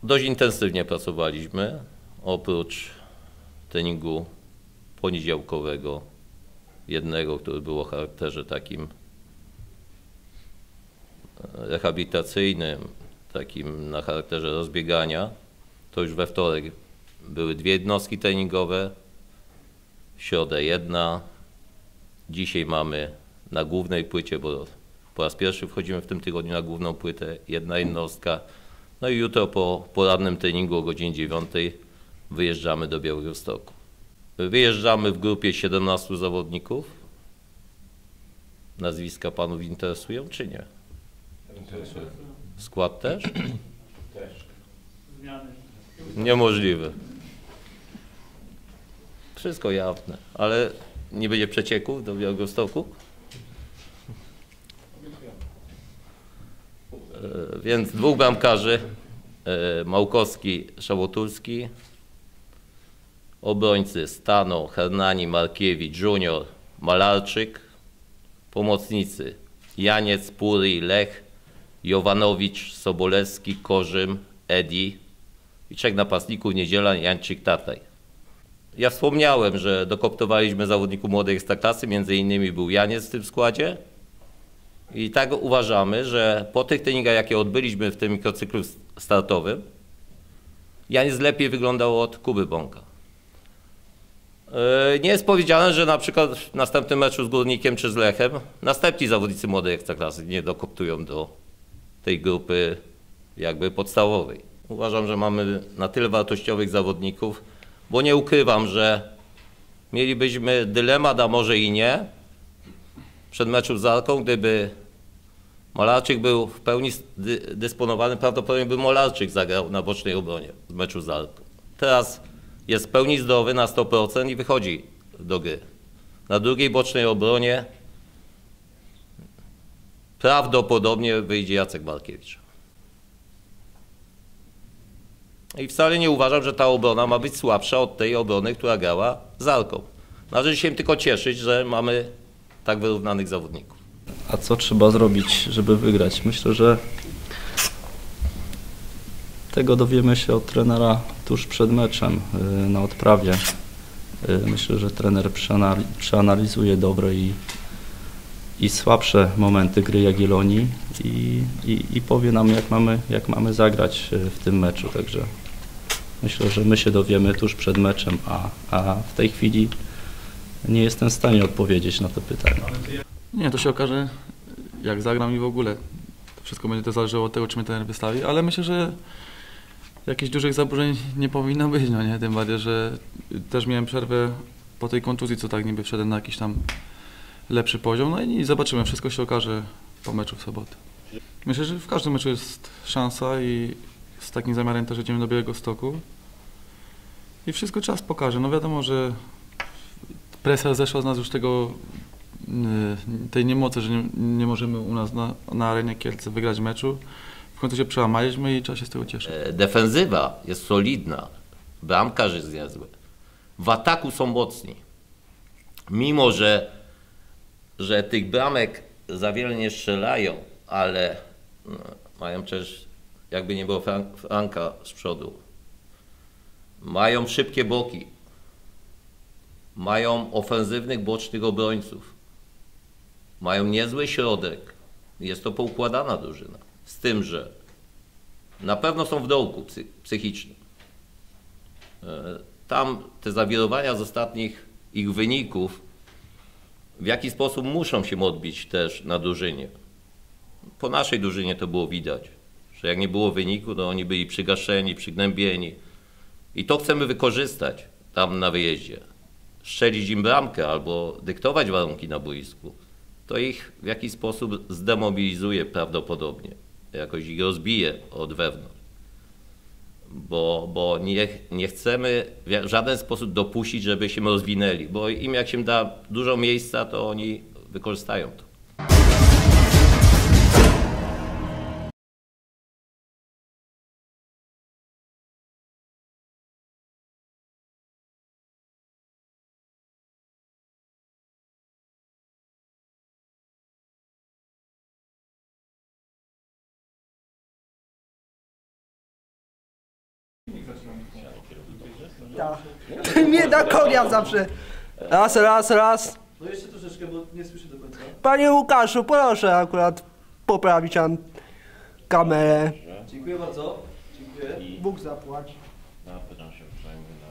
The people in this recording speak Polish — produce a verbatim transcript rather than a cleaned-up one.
Dość intensywnie pracowaliśmy, oprócz treningu poniedziałkowego, jednego, który był o charakterze takim rehabilitacyjnym, takim na charakterze rozbiegania. To już we wtorek były dwie jednostki treningowe, w środę jedna. Dzisiaj mamy na głównej płycie, bo po raz pierwszy wchodzimy w tym tygodniu na główną płytę, jedna jednostka. No i jutro po porannym treningu o godzinie dziewiątej wyjeżdżamy do Białegostoku. Wyjeżdżamy w grupie siedemnastu zawodników. Nazwiska panów interesują, czy nie? Interesuje. Skład też? Też. Niemożliwe. Wszystko jawne, ale nie będzie przecieków do Białegostoku? E, więc dwóch bramkarzy, e, Małkowski, Szałotulski, obrońcy Stano, Hernani, Markiewicz, Junior, Malarczyk, pomocnicy Janiec, Puri, Lech, Jowanowicz, Sobolewski, Korzym, Edi i trzech napastników Niedziela, Jańczyk, Tataj. Ja wspomniałem, że dokoptowaliśmy zawodników młodej ekstraklasy, między innymi był Janiec w tym składzie i tak uważamy, że po tych treningach, jakie odbyliśmy w tym mikrocyklu startowym, Janiec lepiej wyglądał od Kuby Bąka. Nie jest powiedziane, że na przykład w następnym meczu z Górnikiem czy z Lechem następni zawodnicy młodej ekstraklasy nie dokoptują do tej grupy jakby podstawowej. Uważam, że mamy na tyle wartościowych zawodników, bo nie ukrywam, że mielibyśmy dylemat, a może i nie, przed meczem z Arką, gdyby Malarczyk był w pełni dysponowany, prawdopodobnie by Malarczyk zagrał na bocznej obronie w meczu z Arką. Teraz jest w pełni zdrowy na sto procent i wychodzi do gry. Na drugiej bocznej obronie prawdopodobnie wyjdzie Jacek Markiewicz. I wcale nie uważam, że ta obrona ma być słabsza od tej obrony, która grała z Arką. Należy się tylko cieszyć, że mamy tak wyrównanych zawodników. A co trzeba zrobić, żeby wygrać? Myślę, że tego dowiemy się od trenera tuż przed meczem na odprawie. Myślę, że trener przeanalizuje dobre i, i słabsze momenty gry Jagiellonii i, i, i powie nam, jak mamy, jak mamy zagrać w tym meczu. Także myślę, że my się dowiemy tuż przed meczem, a, a w tej chwili nie jestem w stanie odpowiedzieć na to pytanie. Nie, to się okaże, jak zagram i w ogóle. To wszystko będzie to zależało od tego, czy mnie trener wystawi, ale myślę, że jakichś dużych zaburzeń nie powinno być, no nie? Tym bardziej, że też miałem przerwę po tej kontuzji, co tak niby wszedłem na jakiś tam lepszy poziom, no i zobaczymy, wszystko się okaże po meczu w sobotę. Myślę, że w każdym meczu jest szansa i z takim zamiarem też jedziemy do Białegostoku i wszystko czas pokaże. No wiadomo, że presja zeszła z nas już tego, tej niemocy, że nie, nie możemy u nas na, na arenie Kielce wygrać meczu. W końcu się przełamaliśmy i trzeba się z tego cieszyć. Defensywa jest solidna, bramkarz jest niezły. W ataku są mocni. Mimo, że, że tych bramek za wiele nie strzelają, ale no, mają też, jakby nie było Frank, Franka z przodu. Mają szybkie boki. Mają ofensywnych bocznych obrońców. Mają niezły środek. Jest to poukładana drużyna. Z tym, że na pewno są w dołku psychicznym. Tam te zawirowania z ostatnich ich wyników w jaki sposób muszą się odbić też na drużynie. Po naszej drużynie to było widać, że jak nie było wyniku, to oni byli przygaszeni, przygnębieni. I to chcemy wykorzystać tam na wyjeździe. Strzelić im bramkę albo dyktować warunki na boisku. To ich w jakiś sposób zdemobilizuje prawdopodobnie. Jakoś ich rozbije od wewnątrz. Bo, bo nie, nie chcemy w żaden sposób dopuścić, żeby się rozwinęli. Bo im jak się da dużo miejsca, to oni wykorzystają to. Tak. Mnie na konia zawsze. Raz, raz, raz. No jeszcze troszeczkę, bo nie słyszę do końca. Panie Łukaszu, proszę akurat poprawić tam kamerę. Dziękuję bardzo. Dziękuję. Bóg zapłać. Na pewno się przejmę.